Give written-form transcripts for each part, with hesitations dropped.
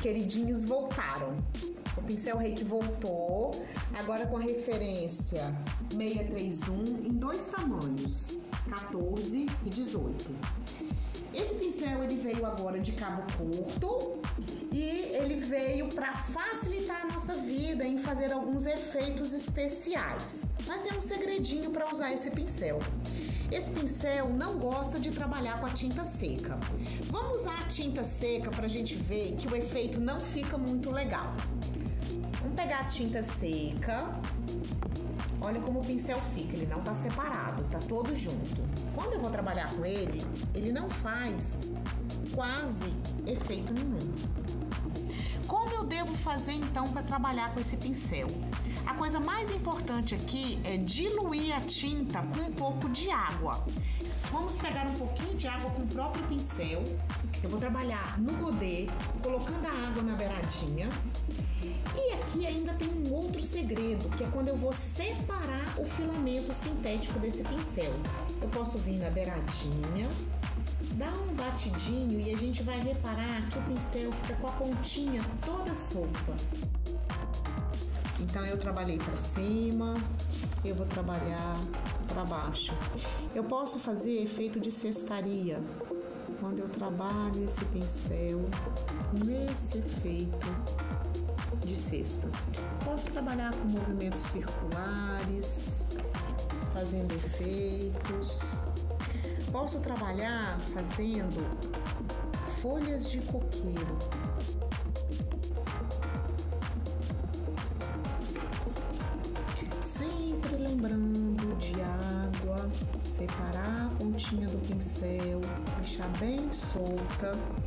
queridinhos voltaram. O pincel Reiki voltou, agora com a referência 631 em dois tamanhos, 14 e 18. Esse pincel ele veio agora de cabo curto e ele veio para facilitar a nossa vida em fazer alguns efeitos especiais. Mas tem um segredinho para usar esse pincel. Esse pincel não gosta de trabalhar com a tinta seca. Vamos usar a tinta seca para a gente ver que o efeito não fica muito legal. Vamos pegar a tinta seca. Olha como o pincel fica, ele não tá separado, tá todo junto. Quando eu vou trabalhar com ele, ele não faz quase efeito nenhum. Como eu devo fazer então para trabalhar com esse pincel? A coisa mais importante aqui é diluir a tinta com um pouco de água. Vamos pegar um pouquinho de água com o próprio pincel. Eu vou trabalhar no godê, colocando a água na beiradinha. E aqui ainda tem um outro segredo, que é quando eu vou separar o filamento sintético desse pincel. Eu posso vir na beiradinha, dar um batidinho e a gente vai reparar que o pincel fica com a pontinha toda solta. Então eu trabalhei para cima, eu vou trabalhar para baixo. Eu posso fazer efeito de cestaria quando eu trabalho esse pincel nesse efeito de cesta. Posso trabalhar com movimentos circulares, fazendo efeitos. Posso trabalhar fazendo folhas de coqueiro. Sempre lembrando de água, separar a pontinha do pincel, deixar bem solta.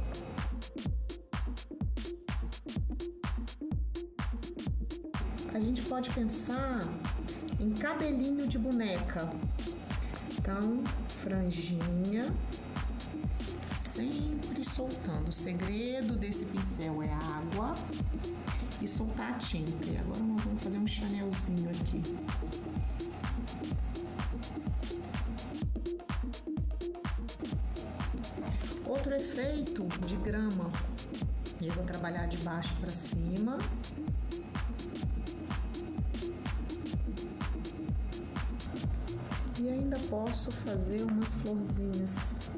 A gente pode pensar em cabelinho de boneca. Então, franjinha, sempre soltando. O segredo desse pincel é água e soltar a tinta. E agora nós vamos fazer um chanelzinho aqui. Outro efeito de grama. Eu vou trabalhar de baixo para cima. E ainda posso fazer umas florzinhas.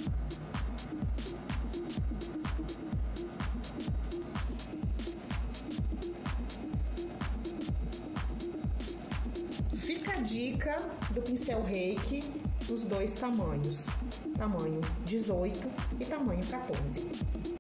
Fica a dica do pincel Reiki nos dois tamanhos. Tamanho 18 e tamanho 14.